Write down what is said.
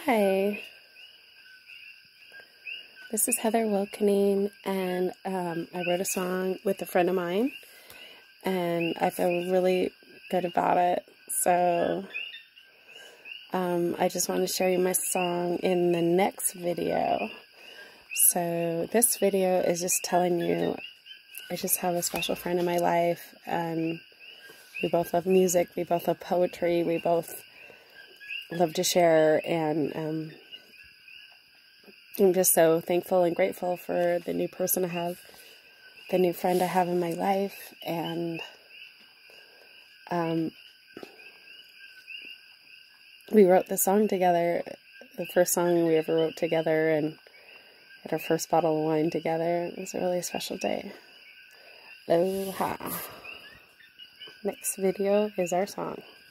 Hi, this is Heather Wilkening, and I wrote a song with a friend of mine, and I feel really good about it. So I just want to share you my song in the next video. So this video is just telling you I just have a special friend in my life, and we both love music, we both love poetry, we both love to share, and I'm just so thankful and grateful for the new person I have, the new friend I have in my life, and we wrote the song together, the first song we ever wrote together, and had our first bottle of wine together. It was a really special day. Aloha. Next video is our song.